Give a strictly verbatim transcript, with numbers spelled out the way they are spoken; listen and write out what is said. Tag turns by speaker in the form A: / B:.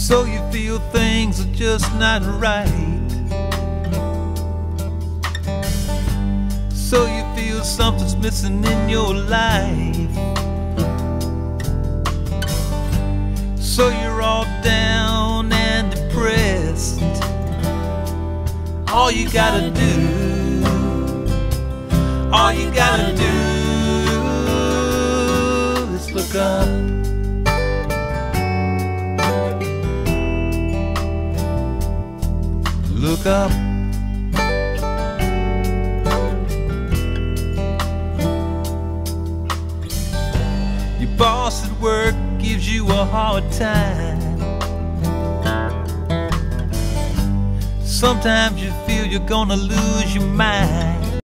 A: So you feel things are just not right. So you feel something's missing in your life. So you're all down and depressed. All you gotta do, all you gotta do is look up. Look up. Your boss at work gives you a hard time. Sometimes you feel you're gonna lose your mind.